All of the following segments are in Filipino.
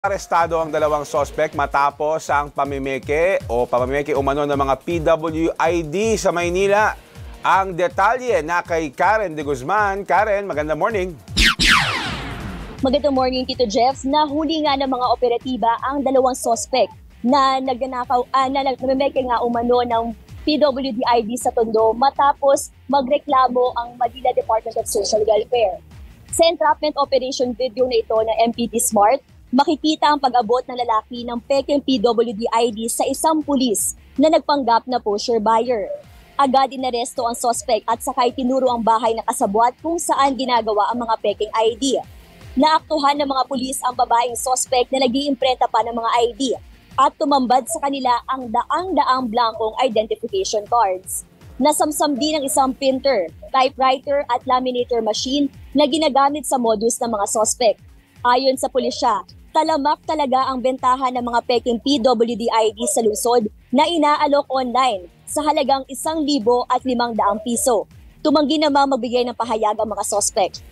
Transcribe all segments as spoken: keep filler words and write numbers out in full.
Arestado ang dalawang sospek matapos ang pamimeke o pamimeke umano ng mga P W I D sa Maynila. Ang detalye na kay Karen De Guzman. Karen, magandang morning. Magandang morning, Tito Jeff. Nahuli nga ng mga operatiba ang dalawang sospek na nagnanakaw, ah, na nagmemeke nga umano ng P W D I D sa Tondo matapos magreklamo ang Manila Department of Social Welfare. Sa entrapment operation video na ito ng M P D Smart, makikita ang pag-abot ng lalaki ng pekeng P W D I D sa isang pulis na nagpanggap na pusher buyer. Agad inaresto ang suspect at sakay tinuro ang bahay na kasabwat kung saan ginagawa ang mga pekeng I D. Naaktuhan ng mga pulis ang babaeng suspect na nag-iimprenta pa ng mga I D at tumambad sa kanila ang daang-daang blankong identification cards. Nasamsam din ang isang printer, typewriter at laminator machine na ginagamit sa modus ng mga suspect. Ayon sa pulisya, talamak talaga ang bentahan ng mga peking P W D I D sa lungsod na inaalok online sa halagang isang libo at limang daang piso. Tumanggi namang magbigay ng pahayag ang mga suspect.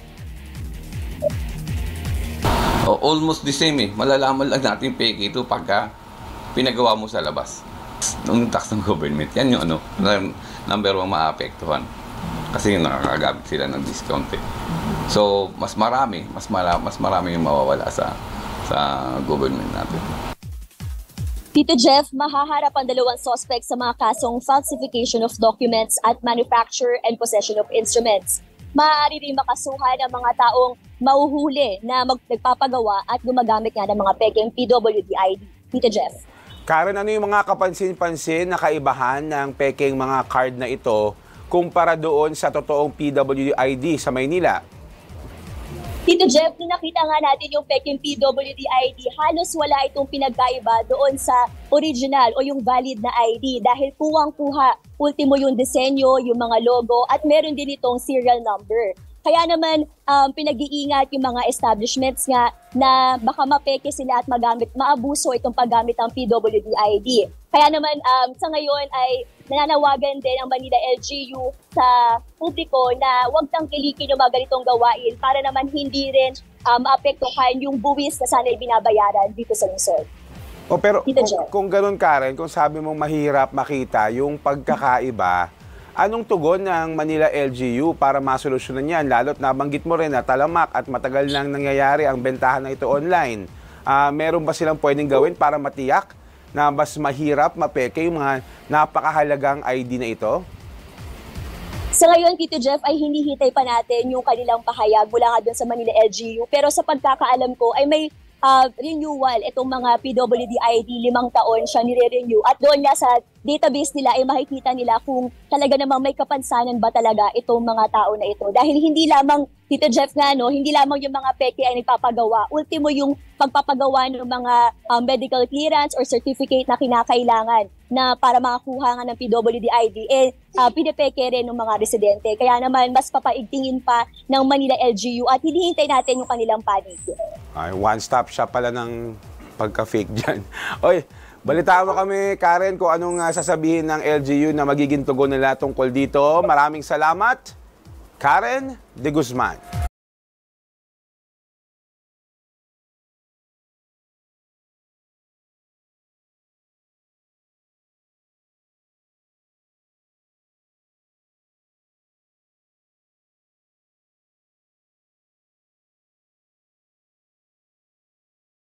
Oh, almost the same eh. Malalaman lang natin peke ito pagka pinagawa mo sa labas. Nung tax ng government, yan yung ano, number one maapektuhan. Kasi nakakagamit sila ng discount eh. So, mas marami, mas marami, mas marami yung mawawala sa sa government natin. Tito Jeff, mahaharap ang dalawang suspect sa mga kasong falsification of documents at manufacture and possession of instruments. Maaari rin makasuhan ang mga taong mauhuli na magpapagawa at gumagamit nga ng mga pekeng P W D I D. Tito Jeff. Karen, ano yung mga kapansin-pansin na kaibahan ng pekeng mga card na ito kumpara doon sa totoong P W D I D sa Maynila? Tito Jeff, nakita nga natin yung peking P W D I D, halos wala itong pinagkaiba doon sa original o yung valid na I D dahil kuwang-kuha, ultimo yung disenyo, yung mga logo at meron din itong serial number. Kaya naman um, pinag-iingat yung mga establishments nga na baka mapeke sila at magamit, maabuso itong paggamit ng P W D I D. Kaya naman um, sa ngayon ay nananawagan din ang Manila L G U sa publiko na huwag tangkilikin yung mga ganitong gawain para naman hindi rin um, maapektuhan yung buwis na sana'y binabayaran dito sa lungsod. O pero kung, kung ganun, Karen, kung sabi mong mahirap makita yung pagkakaiba, anong tugon ng Manila L G U para masolusyonan yan? Lalo't nabanggit mo rin na talamak at matagal nang nangyayari ang bentahan na ito online. Uh, meron ba silang pwedeng gawin para matiyak na mas mahirap mapeke yung mga napakahalagang I D na ito? Sa ngayon, Tito Jeff, ay hinihintay pa natin yung kanilang pahayag mula nga doon sa Manila L G U. Pero sa pagkakaalam ko ay may uh, renewal itong mga P W D I D, limang taon siya nire-renew. At doon nga sa database nila ay makikita nila kung talaga namang may kapansanan ba talaga itong mga tao na ito. Dahil hindi lamang, Tito Jeff nga, no, hindi lamang yung mga peke ay nagpapagawa. Ultimo yung pagpapagawa ng mga um, medical clearance or certificate na kinakailangan na para makakuha nga ng P W D I D, eh, uh, pinipeke rin ng mga residente. Kaya naman, mas papaigtingin pa ng Manila L G U at hinihintay natin yung kanilang panig. Ay, one-stop shop pala ng pagka-fake dyan. Oy, balitaan mo kami, Karen, kung anong uh, sasabihin ng L G U na magiging tugon nila tungkol dito. Maraming salamat, Karen De Guzman.